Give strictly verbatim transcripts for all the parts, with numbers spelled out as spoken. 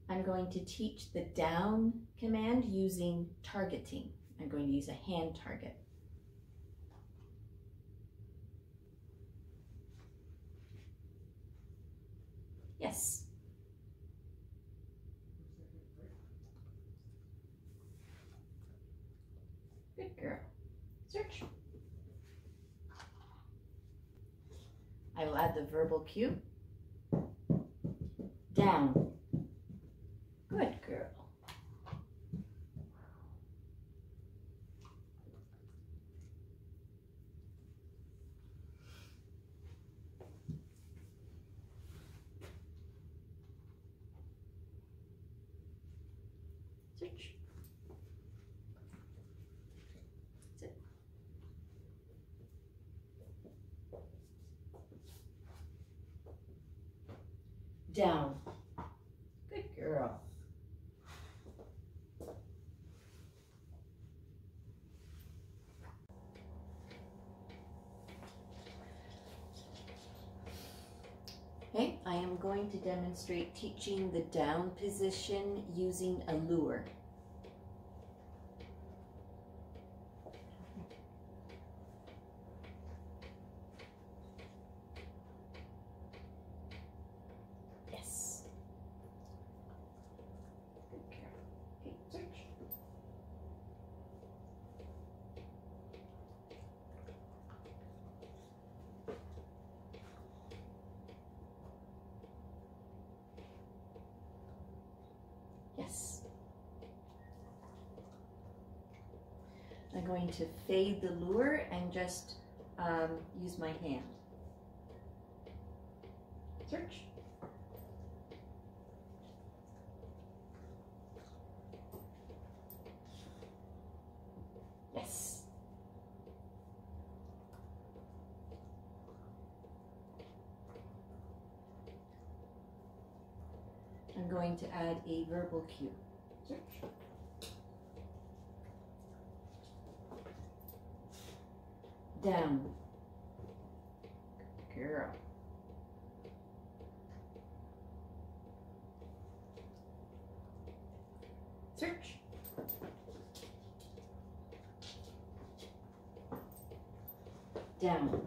I'm going to teach the down command using targeting. I'm going to use a hand target. Yes. Good girl. Search. I will add the verbal cue. Down. Good girl. Search. Sit. Down. Good girl. Okay, I am going to demonstrate teaching the down position using a lure. Yes. Good girl. Okay, search. Yes. I'm going to fade the lure and just um, use my hand. Search. Yes. I'm going to add a verbal cue. Search. Down. Good girl. Search. Down.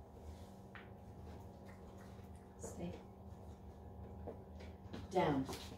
Stay. Down.